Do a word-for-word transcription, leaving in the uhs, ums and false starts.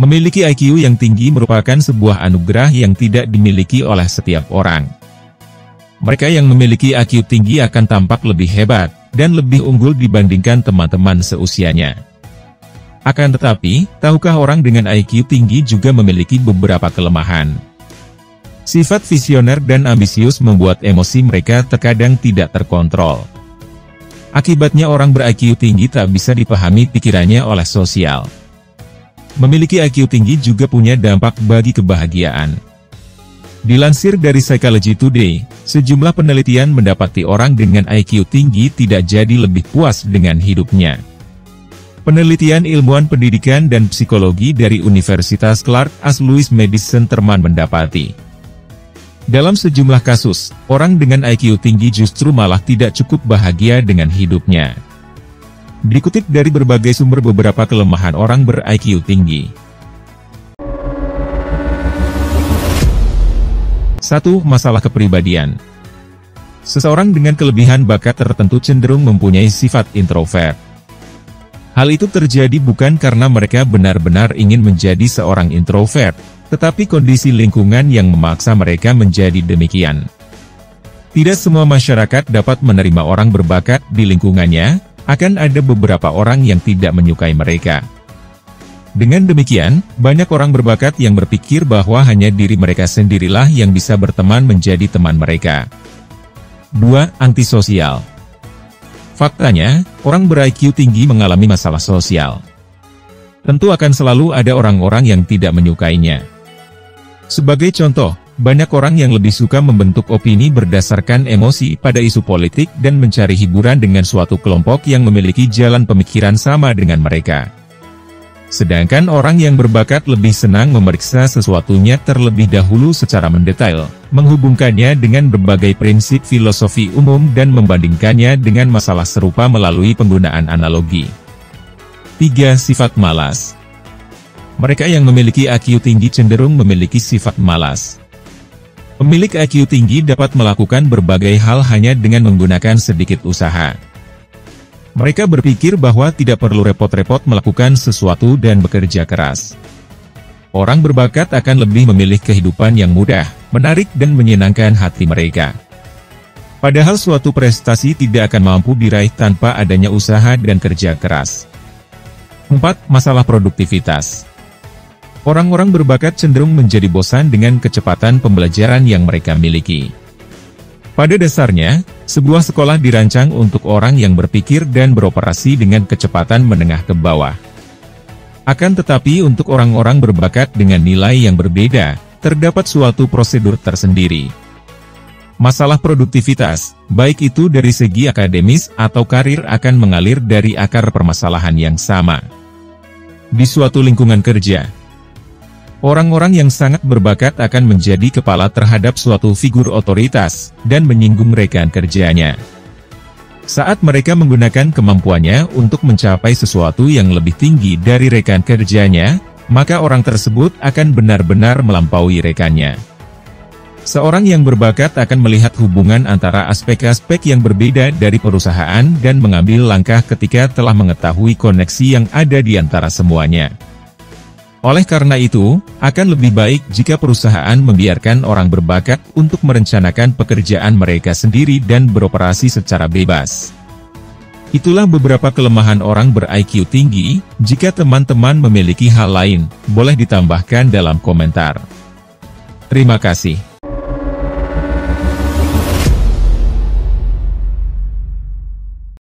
Memiliki I Q yang tinggi merupakan sebuah anugerah yang tidak dimiliki oleh setiap orang. Mereka yang memiliki I Q tinggi akan tampak lebih hebat, dan lebih unggul dibandingkan teman-teman seusianya. Akan tetapi, tahukah orang dengan I Q tinggi juga memiliki beberapa kelemahan? Sifat visioner dan ambisius membuat emosi mereka terkadang tidak terkontrol. Akibatnya orang ber-I Q tinggi tak bisa dipahami pikirannya oleh sosial. Memiliki I Q tinggi juga punya dampak bagi kebahagiaan. Dilansir dari Psychology Today, sejumlah penelitian mendapati orang dengan I Q tinggi tidak jadi lebih puas dengan hidupnya. Penelitian ilmuwan pendidikan dan psikologi dari Universitas Clark As Louis Medicine Terman mendapati, dalam sejumlah kasus, orang dengan I Q tinggi justru malah tidak cukup bahagia dengan hidupnya. Dikutip dari berbagai sumber beberapa kelemahan orang ber-I Q tinggi. satu. Masalah kepribadian. Seseorang dengan kelebihan bakat tertentu cenderung mempunyai sifat introvert. Hal itu terjadi bukan karena mereka benar-benar ingin menjadi seorang introvert, tetapi kondisi lingkungan yang memaksa mereka menjadi demikian. Tidak semua masyarakat dapat menerima orang berbakat di lingkungannya, akan ada beberapa orang yang tidak menyukai mereka. Dengan demikian, banyak orang berbakat yang berpikir bahwa hanya diri mereka sendirilah yang bisa berteman menjadi teman mereka. dua. Antisosial. Faktanya, orang ber-I Q tinggi mengalami masalah sosial. Tentu akan selalu ada orang-orang yang tidak menyukainya. Sebagai contoh, banyak orang yang lebih suka membentuk opini berdasarkan emosi pada isu politik dan mencari hiburan dengan suatu kelompok yang memiliki jalan pemikiran sama dengan mereka. Sedangkan orang yang berbakat lebih senang memeriksa sesuatunya terlebih dahulu secara mendetail, menghubungkannya dengan berbagai prinsip filosofi umum dan membandingkannya dengan masalah serupa melalui penggunaan analogi. tiga. Sifat malas. Mereka yang memiliki I Q tinggi cenderung memiliki sifat malas. Pemilik I Q tinggi dapat melakukan berbagai hal hanya dengan menggunakan sedikit usaha. Mereka berpikir bahwa tidak perlu repot-repot melakukan sesuatu dan bekerja keras. Orang berbakat akan lebih memilih kehidupan yang mudah, menarik dan menyenangkan hati mereka. Padahal suatu prestasi tidak akan mampu diraih tanpa adanya usaha dan kerja keras. empat. Masalah produktivitas. Orang-orang berbakat cenderung menjadi bosan dengan kecepatan pembelajaran yang mereka miliki. Pada dasarnya, sebuah sekolah dirancang untuk orang yang berpikir dan beroperasi dengan kecepatan menengah ke bawah. Akan tetapi untuk orang-orang berbakat dengan nilai yang berbeda, terdapat suatu prosedur tersendiri. Masalah produktivitas, baik itu dari segi akademis atau karir akan mengalir dari akar permasalahan yang sama. Di suatu lingkungan kerja, orang-orang yang sangat berbakat akan menjadi kepala terhadap suatu figur otoritas, dan menyinggung rekan kerjanya. Saat mereka menggunakan kemampuannya untuk mencapai sesuatu yang lebih tinggi dari rekan kerjanya, maka orang tersebut akan benar-benar melampaui rekannya. Seorang yang berbakat akan melihat hubungan antara aspek-aspek yang berbeda dari perusahaan dan mengambil langkah ketika telah mengetahui koneksi yang ada di antara semuanya. Oleh karena itu, akan lebih baik jika perusahaan membiarkan orang berbakat untuk merencanakan pekerjaan mereka sendiri dan beroperasi secara bebas. Itulah beberapa kelemahan orang ber-I Q tinggi. Jika teman-teman memiliki hal lain, boleh ditambahkan dalam komentar. Terima kasih.